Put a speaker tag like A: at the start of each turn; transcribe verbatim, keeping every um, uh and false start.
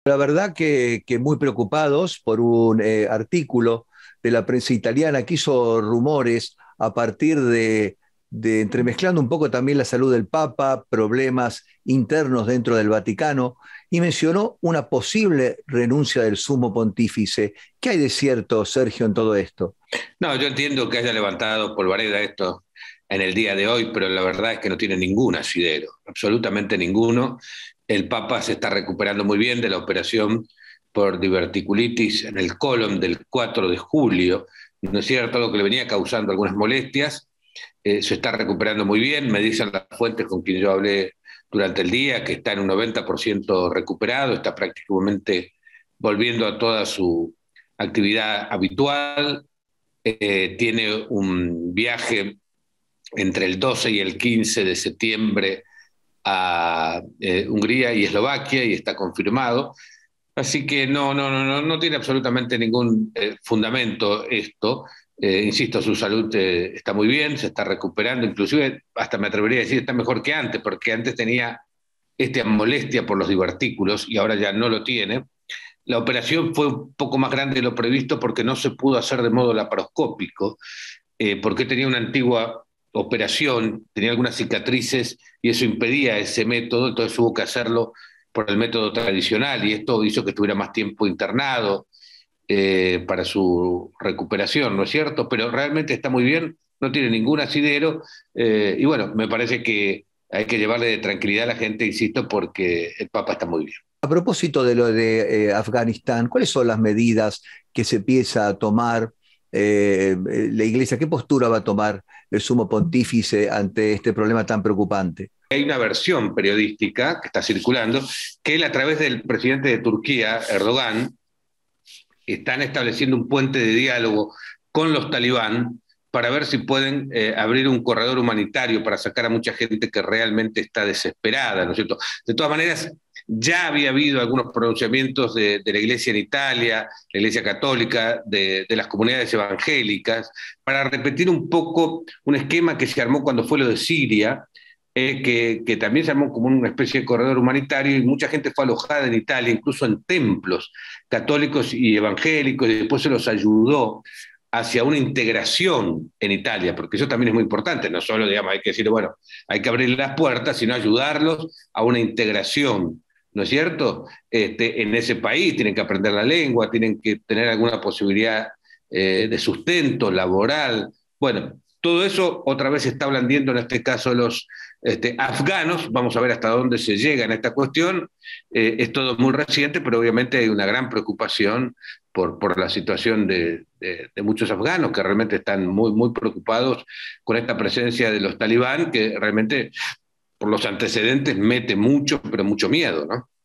A: La verdad que, que muy preocupados por un eh, artículo de la prensa italiana que hizo rumores a partir de, de entremezclando un poco también la salud del Papa, problemas internos dentro del Vaticano, y mencionó una posible renuncia del sumo pontífice. ¿Qué hay de cierto, Sergio, en todo esto?
B: No, yo entiendo que haya levantado polvareda esto en el día de hoy, pero la verdad es que no tiene ningún asidero, absolutamente ninguno. El Papa se está recuperando muy bien de la operación por diverticulitis en el colon del cuatro de julio, ¿no es cierto? Algo que le venía causando algunas molestias. Eh, se está recuperando muy bien, me dicen las fuentes con quien yo hablé durante el día, que está en un noventa por ciento recuperado, está prácticamente volviendo a toda su actividad habitual. Eh, tiene un viaje entre el doce y el quince de septiembre a eh, Hungría y Eslovaquia y está confirmado. Así que no, no, no, no, no tiene absolutamente ningún eh, fundamento esto. Eh, insisto, su salud eh, está muy bien, se está recuperando, inclusive hasta me atrevería a decir está mejor que antes, porque antes tenía esta molestia por los divertículos y ahora ya no lo tiene. La operación fue un poco más grande de lo previsto porque no se pudo hacer de modo laparoscópico, eh, porque tenía una antigua operación, tenía algunas cicatrices y eso impedía ese método, entonces hubo que hacerlo por el método tradicional y esto hizo que estuviera más tiempo internado eh, para su recuperación, ¿no es cierto? Pero realmente está muy bien, no tiene ningún asidero eh, y bueno, me parece que hay que llevarle de tranquilidad a la gente, insisto, porque el Papa está muy bien.
A: A propósito de lo de eh, Afganistán, ¿cuáles son las medidas que se empieza a tomar eh, eh, la Iglesia? ¿Qué postura va a tomar el sumo pontífice ante este problema tan preocupante?
B: Hay una versión periodística que está circulando que él a través del presidente de Turquía, Erdogan, están estableciendo un puente de diálogo con los talibán para ver si pueden eh, abrir un corredor humanitario para sacar a mucha gente que realmente está desesperada, ¿no es cierto? De todas maneras, ya había habido algunos pronunciamientos de, de la Iglesia en Italia, la Iglesia Católica, de, de las comunidades evangélicas, para repetir un poco un esquema que se armó cuando fue lo de Siria, eh, que, que también se armó como una especie de corredor humanitario y mucha gente fue alojada en Italia, incluso en templos católicos y evangélicos, y después se los ayudó hacia una integración en Italia, porque eso también es muy importante, no solo, digamos, hay que decir, bueno, hay que abrir las puertas, sino ayudarlos a una integración, ¿no es cierto? Este, en ese país tienen que aprender la lengua, tienen que tener alguna posibilidad eh, de sustento laboral. Bueno, todo eso otra vez se está blandiendo en este caso de los este, afganos. Vamos a ver hasta dónde se llega en esta cuestión. Eh, es todo muy reciente, pero obviamente hay una gran preocupación por, por la situación de, de, de, muchos afganos que realmente están muy, muy preocupados con esta presencia de los talibán, que realmente por los antecedentes mete mucho, pero mucho miedo, ¿no?